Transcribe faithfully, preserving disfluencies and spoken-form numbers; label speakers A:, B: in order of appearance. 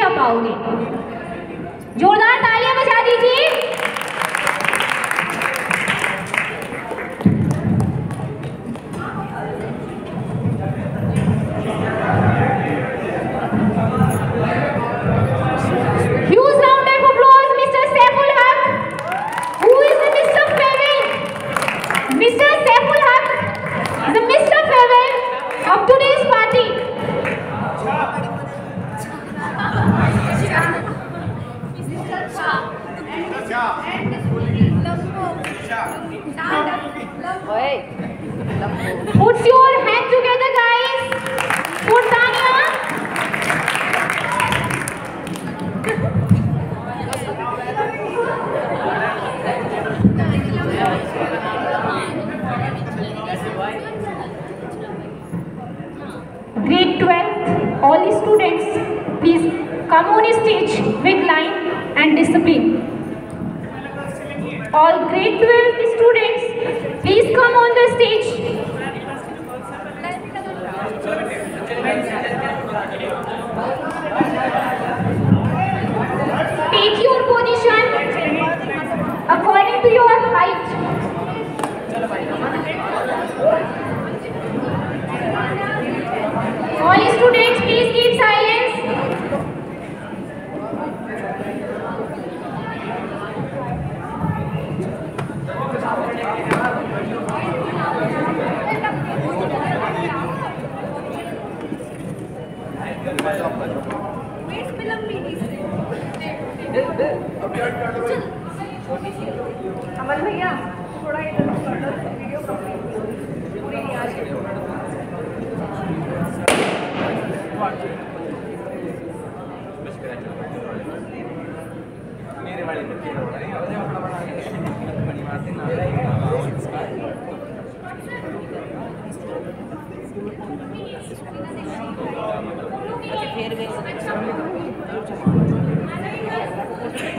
A: खुशियां पाओगे। जोरदार तालियां बजा दीजिए। Huge round of applause, Mister Saiful Haq, who is the Mister Farewell. Mister Saiful Haq is the Mister Farewell of today's party. Put your hands together, guys. For Tanya. Grade twelfth, all the students, please come on stage with line and discipline. All grade twelve students, please come on the stage. Take your position according to your height. All students, please keep silence.
B: अमल भैया थोड़ा इधर video पूरी नहीं आ रही। मेरे वाले बच्चे बड़ी बात है ना। अच्छा फिर